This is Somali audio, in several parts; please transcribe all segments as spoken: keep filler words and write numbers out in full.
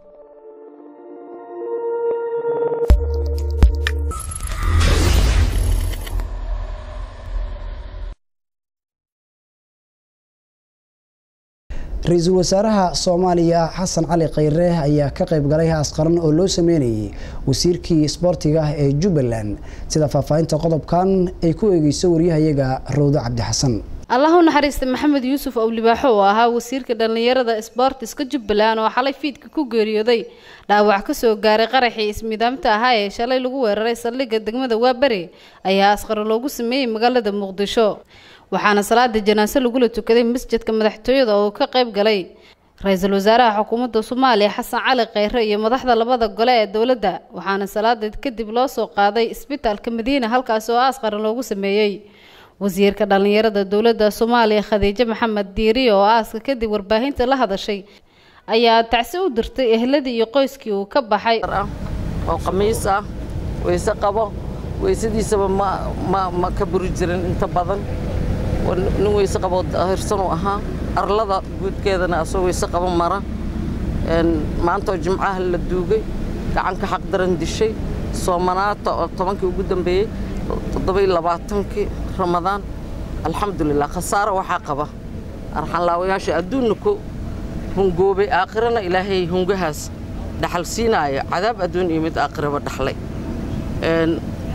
رئيسul wasaaraha Soomaaliya Xasan Cali Khayre ayaa ka qayb galay haas qaran oo loo sameeyay wasiirkii isboortiga ee Jubbaland sida faahfaahinta qodobkan ay ku eegayso wariyahayaga Rawdo Cabdi Xasan Allahu naxariista Maxamed Yuusuf Awlibaaxo oo ahaa wasiirka dhalinyarada isboortiska Jubbaland oo xalay fiidka ku geeriyooday dhaawac ka soo gaaray qaraxii ismidaamta ahaa ee shalay lagu weeraray saldhigga degmada Waabari ayaa haas qaran loogu sameeyay magaalada Muqdisho waxaana salaada janaasa lagu la tukaday masjidka madaxtooyada oo ka qayb galay ra'iisul wasaaraha xukuumadda Soomaaliya Xasan Cali Khayre iyo madaxda labada gole ee dawladda waxaana salaada kadib loo soo qaaday isbitaalka Madiina halkaas oo aas qaran loogu sameeyay wasiirka dhalinyarada dawladda Soomaaliya Khadiija Maxamed Diiri oo aaska kadib warbaahinta la hadashay ayaa tacsi u dirtay ehladii iyo qoyskii uu ka baxay oo qamiis ah waysa qabo waysadiisa ma ma ma ka buri jirin inta badan nin waysa qabo hirsan oo ahaa arlada guudkeedana asoo waysa qabo mara een maanta jimcaha la duugay gacan ka xaq daran dishay Soomanaata oo tobankii ugu dambeeyay toddoba iyo labaatankii Ramadaan alxamdulillah khasaaro waxa qaba arxan laawayaasha adduunku hungoobay aakhirana ilaahay hungahaas dhaxal siinaya cadaab adduun iyo mid aakhiraba dhaxlay een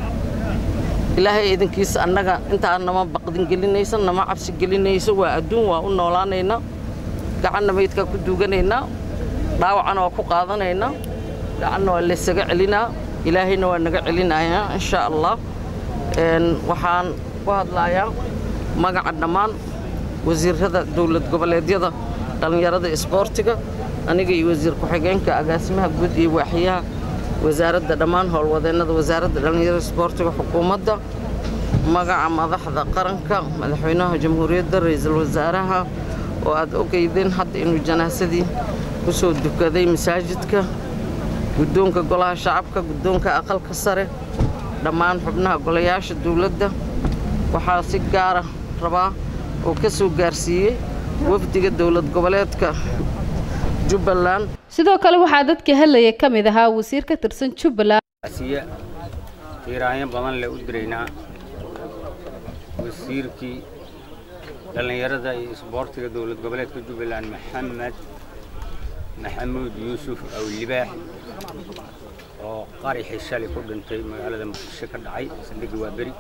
ilaahay idinkiisa annaga inta aanama baqdin gelinaysa nama cabsi gelinaysa waa adduun waa u noolaanayna gacanna meydka ku duuganayna dhaawacana waa ku qaadanayna gacanna waa la isaga celinaa ilaahayna waa naga celinaya insha Allah een waxaan ku hadlayaa magaca dhamaan wasiirada dawlad goboleedyada dhalinyarada isboortiga aniga iyo wasiir ku xigeenka agaasimaha guud iyo waaxiyaha wasaaradda dhamaan howlwadeenada wasaaradda dhalinyarada isboortiga xukuumadda magaca madaxda qaranka madaxweynaha jamhuuriyadda ra'iisul wasaaraha oo aad ogeydeen hadda inuu janaasadii ku soo dukaday masaajidka guddoonka golaha shacabka guddoonka aqalka sare dhamaan xubnaha golayaasha dawladda waxaa si gaar ah rabaa oo ka soo gaarsiiyay wafdiga dawlad goboleedka Jubbaland sidoo kale waxa dadka hadlayay kamid ahaa wasiir ka tirsan Jubbaland asiya tiiraayan badan la u direynaa wasiirkii dhalinyarada iyo isboortiga dawlad goboleedka Jubbaland Maxamed Maxamed Yuusuf Awlibaax oo qaraxii shalay ku dhintay magaalada Muqdisho ka dhacay saldhigga Waabari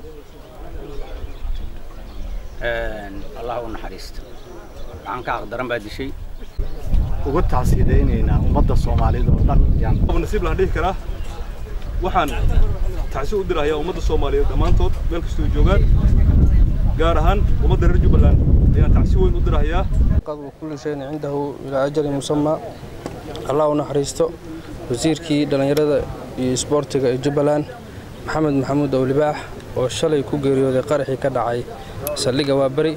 een Allah u naxariisto aan ka aqdaran baa dishay ugu taasiideynayna ummadda Soomaaliyeed oo dhan yaan nasiib la dhigi karaa waxaan taasi u dirayaa ummadda Soomaaliyeed dhamaantood meel kasta oo joogaan gaar ahaan ummadda reer Jubbaland ayaan taasi weyn u dirayaa qad kullu shay cindahu ila ajal musamma Allah u naxariisto wasiirkii dhalinyarada iyo isboortiga ee Jubbaland Maxamed Maxamuud Awlibaax oo shalay ku geeriyooday qaraxii ka dhacay saldhigga Waabari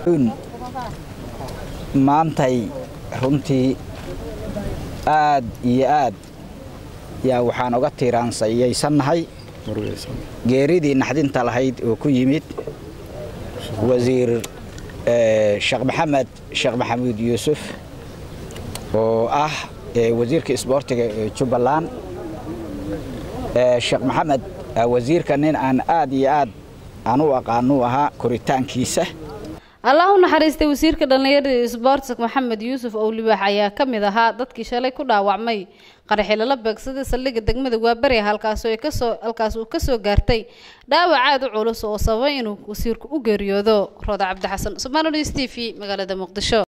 maantay runtii aad iyo aad yaa waxaan uga tiiraansayaysannahay geeridii naxdinta lahayd oo ku yimid wasiir Sheekh Maxamed Sheekh Maxamuud Yuusuf oo ah wasiirka isboortiga ee Jubbaland Sheekh Maxamed wasiirka nin aan aad iyo aad aan u aqaano ahaa koritaankiisa Allahu naxariistay wasiirka dhalinyarada isboortiska Maxamed Yuusuf Awlibaax ayaa kamid ahaa dadkii shalay ku dhaawacmay qaraxii la beegsaday saldhigga degmada Waabari halkaas oo ay ka soo halkaas uu ka soo gaartay dhaawac aad u culus oo sababay inuu wasiirku u geeriyoodo Rawdo Cabdi Xasan Soomaaliya T V magaalada Muqdisho.